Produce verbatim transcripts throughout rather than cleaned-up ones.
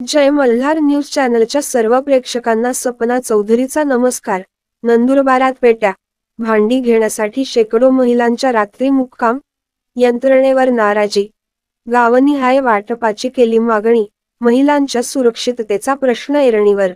जय Malhar news चॅनलच्या सर्व प्रेक्षकांना सपना चौधरीचा नमस्कार। नंदुरबारात पेट्या भांडी घेण्यासाठी शेकडो महिलांच्या रात्री मुक्काम, यंत्रणेवर नाराजी, गावनिहाय वाटपाची केली मागणी, महिलांच्या सुरक्षिततेचा प्रश्न ऐरणीवर।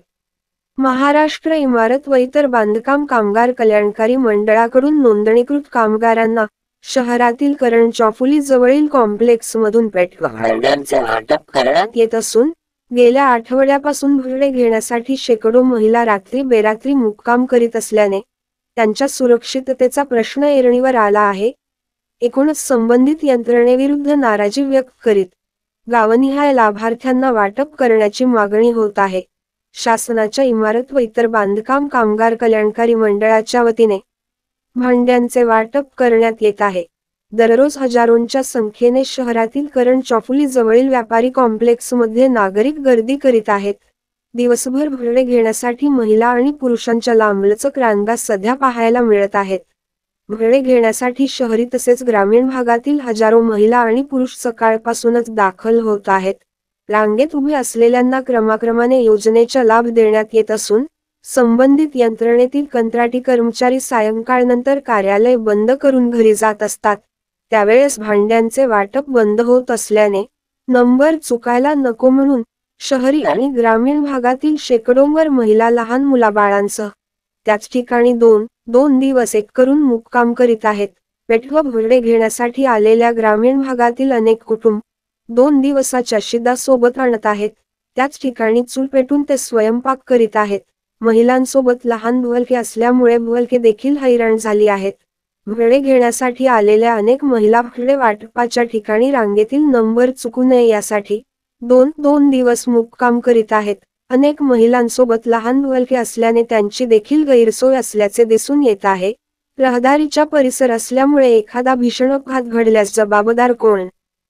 महाराष्ट्र इमारत व इतर बांधकाम कामगार कल्याणकारी मंडळाकडून नोंदणीकृत कामगारांना शहरातील करण चौफुली जवळील कॉम्प्लेक्स मधून पेट भांड्यांचे वाटप करण्यात येत असून गेल्या आठवड्यापासून भांडे घेण्यासाठी शेकडो महिला रात्री बेरात्री मुक्काम करीत असल्याने त्यांच्या सुरक्षिततेचा प्रश्न ऐरणीवर आला आहे। एकूणच संबंधित यंत्रणेविरुद्ध नाराजी व्यक्त करीत गावनिहाय लाभार्थ्यांना वाटप करण्याची मागणी होत आहे। शासनाच्या इमारत व इतर बांधकाम कामगार कल्याणकारी मंडळाच्या वतीने भांड्यांचे वाटप करण्यात येत आहे। दररोज हजारोंच्या संख्येने शहरातील करण चौफुली जवळील व्यापारी कॉम्प्लेक्स मध्ये नागरिक गर्दी करीत आहेत। दिवसभर भांडे घेण्यासाठी महिला आणि पुरुषांच्या लांबलचक रांगा सध्या पाहायला मिळत आहेत। भांडे घेण्यासाठी शहरी तसेच ग्रामीण भागातील हजारो महिला आणि पुरुष सकाळपासूनच दाखल होत आहेत। रांगेत उभे असलेल्यांना क्रमाक्रमाने योजनेचा लाभ देण्यात येत असून संबंधित यंत्रणेतील कंत्राटी कर्मचारी सायंकाळनंतर कार्यालय बंद करून घरी जात असतात। त्यावेळेस भांड्यांचे वाटप बंद होत असल्याने नंबर चुकायला नको म्हणून शहरी आणि ग्रामीण भागातील शेकडोंवर महिला लहान मुलाबाळांसह त्याच ठिकाणी दोन दोन दिवस एक करून मुक्काम करीत आहेत। पेट व भांडे घेण्यासाठी आलेल्या ग्रामीण भागातील अनेक कुटुंब दोन दिवसाच्या शिदा सोबत आणत आहेत। त्याच ठिकाणी चूल पेटून ते स्वयंपाक करीत आहेत। महिलांसोबत लहान बालके असल्यामुळे बालके देखील हैराण झाली आहेत। भांडे घेण्यासाठी आलेल्या अनेक महिला भांडे वाटपाच्या ठिकाणी रांगेतील नंबर चुकू नये यासाठी दोन दोन दिवस मुक्काम करीत आहेत। अनेक महिलांसोबत लहान बालके असल्याने त्यांची देखील गैरसोय असल्याचे दिसून येत आहे। रहदारीचा परिसर असल्यामुळे एखादा भीषण अपघात घडल्यास जबाबदार कोण,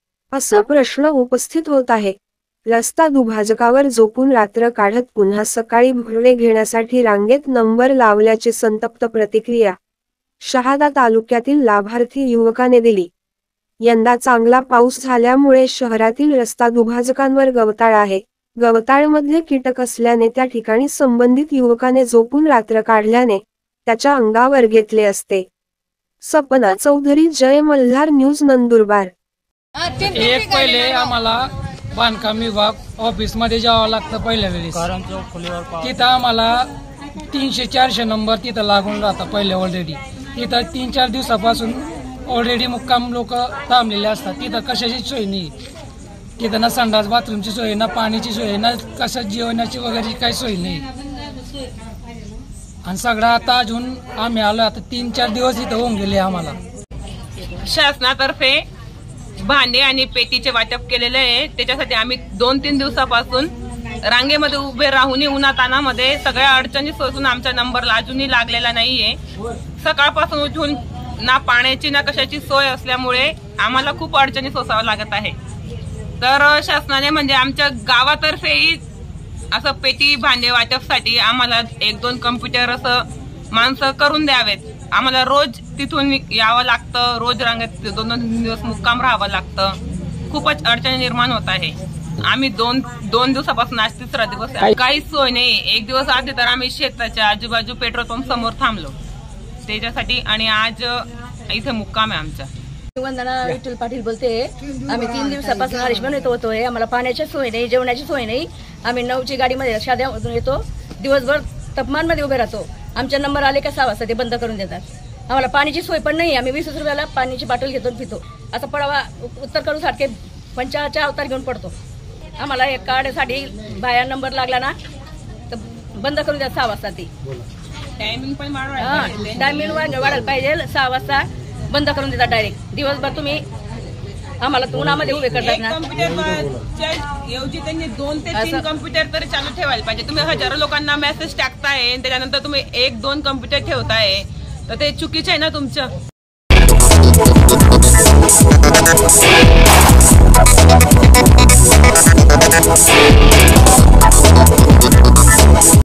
असा प्रश्न उपस्थित होत आहे। रस्ता दुभाजकावर झोपून रात्र काढत पुन्हा सकाळी भांडे घेण्यासाठी रांगेत नंबर लावल्याची संतप्त प्रतिक्रिया शहादा तालुक्यातील लाभार्थी युवकाने दिली। यंदा चांगला पाऊस झाल्यामुळे शहरातील रस्ता दुभाजकांवर गवताळ आहे। गवताळमध्ये कीटक असल्याने त्या ठिकाणी संबंधित युवकाने झोपून रात्र काढल्याने त्याच्या अंगावर घेतले असते। सपना चौधरी, जय मल्हार न्यूज, नंदुरबार। एक पहिले आम्हाला बांधकाम विभाग ऑफिस मध्ये जावं लागतं पहिल्या वेळेस। तिथं आम्हाला तीनशे चारशे नंबर तिथं लागून राहता पहिले ऑलरेडी। तिथं तीन चार दिवसापासून ऑलरेडी मुक्काम लोक थांबलेले असतात। तिथं कशाची सोय नाही, तिथं ना संडास बाथरूमची सोय, ना पाण्याची सोय, ना कशा जेवणाची वगैरे काही सोय नाही। आणि सगळं आता अजून आम्ही आलो आता तीन चार दिवस इथं होऊन गेले। आम्हाला शासनातर्फे भांडे आणि पेटीचे वाटप केलेले आहे। त्याच्यासाठी आम्ही दोन तीन दिवसापासून रांगेमध्ये उभे राहून उन्हातानामध्ये सगळ्या अडचणी सोसून आमचा नंबर अजूनही लागलेला नाहीये। सकाळपासून उठून ना पाण्याची ना कशाची सोय असल्यामुळे आम्हाला खूप अडचणी सोसाव्या लागत आहे। तर शासनाने म्हणजे आमच्या गावातर्फेही असं पेटी भांडे वाटपसाठी आम्हाला एक दोन कम्प्युटर असं माणसं करून द्यावेत। आम्हाला रोज तिथून यावं लागतं, रोज रांगेत दोन दोन दिवस मुक्काम राहावं लागतं। खूपच अडचणी निर्माण होत आहे। आम्ही दोन दोन दिवसापासून आज तिसरा दिवस आहे, काहीच सोय नाही। एक दिवस आधी तर आम्ही शेताच्या आजूबाजू पेट्रोल पंप समोर थांबलो त्याच्यासाठी, आणि आज इथे मुक्काम आहे आमचा। वंदना विठ्ठल पाटील बोलते। आम्ही तीन दिवसापासून आयुष्मान येतो होतोय। आम्हाला पाण्याची सोय नाही, जेवणाची सोय नाही। आम्ही नऊची गाडीमध्ये शाद्यामधून येतो, दिवसभर तापमानमध्ये उभे राहतो। आमचे नंबर आले का सहा वाजता ते बंद करून देतात। आम्हाला पाण्याची सोय पण नाही। आम्ही वीस रुपयाला पाण्याची बाटल घेतो पितो। असं पडावा उत्तर करून सारखे पंचाचा अवतार घेऊन पडतो। आम्हाला एक कार्डसाठी बाया नंबर लागला ना तर बंद करून द्या सहा वाजता। ती टायमिंग पण टायमिंग वाढायला पाहिजे। सहा वाजता बंद करून देतात डायरेक्ट। दिवसभर तुम्ही आम्हाला उन्हामध्ये उभे करतात ना। ऐवजी त्यांनी दोन ते तीन कम्प्युटर तरी चालू ठेवायला पाहिजे। तुम्ही हजारो लोकांना मेसेज टाकताय, त्याच्यानंतर तुम्ही एक दोन कम्प्युटर ठेवताय, तर ते चुकीचं आहे ना तुमचं।